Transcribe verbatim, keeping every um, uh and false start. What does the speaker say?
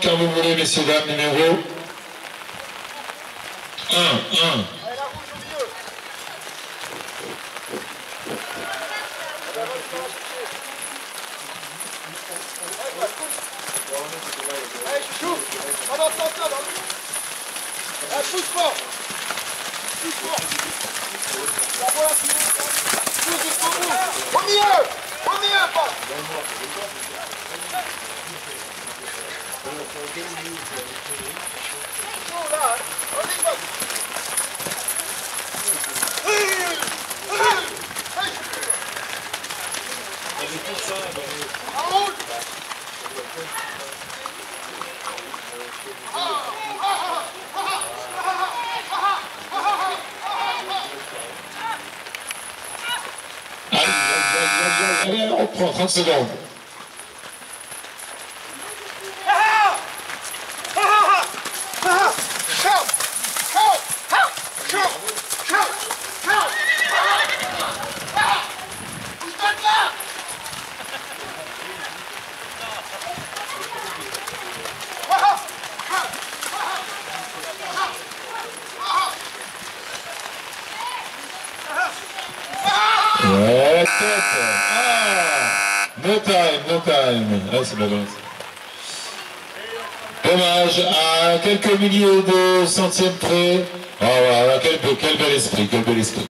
quand vous voulez, messieurs, dames, numéro un, un. Allez, chouchou, on entend ça dans le... Allez, pousse fort. Pousse fort. La voilà, pousse jusqu'au bout. Au milieu. Au milieu, pas. Oh là, on y va. Allez, on reprend trente secondes. Ouais, tête. Ah, no time, no time. Ah, c'est pas bon. Dommage, à quelques milliers de centièmes près. Ah, voilà, quel, quel bel esprit, quel bel esprit.